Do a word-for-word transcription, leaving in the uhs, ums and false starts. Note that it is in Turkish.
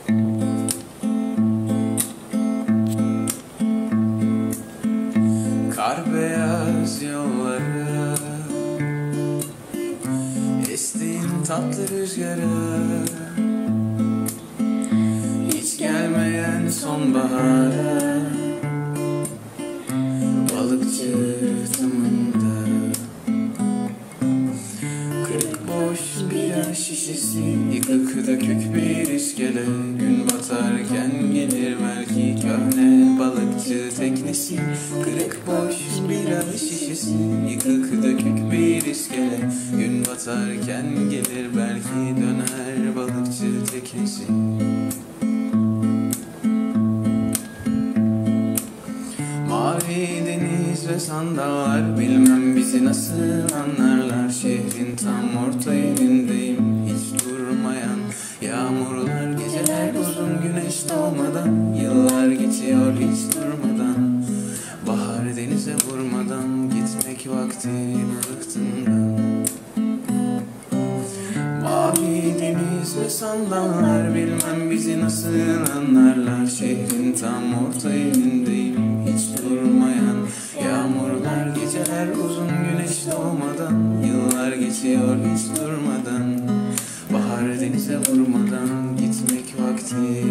Kar beyaz yollara, estiğin tatlı rüzgara, hiç gelmeyen sonbahara, balıkçı rıhtımında. Kırık boş bira şişesi, yıkık dökük bir iskele, gün batarken gelir belki köhne balıkçı teknesi. Kırık boş bira şişesi, yıkık dökük bir iskele, gün batarken gelir belki döner balıkçı teknesi. Mavi deniz ve sandallar, bilmem bizi nasıl anlarlar. Şehrin tam orta yerindeyim, hiç durmayan yağmurlar, geceler uzun güneş doğmadan, yıllar geçiyor hiç durmadan. Bahar denize vurmadan, gitmek vakti bıktığında. Mavi deniz ve sandallar, bilmem bizi nasıl anlarlar. Şehrin tam orta yerindeyim, hiç durmayan yağmurlar, geceler uzun güneş doğmadan, yıllar geçiyor hiç durmadan. Bahar denize vurmadan, gitmek vakti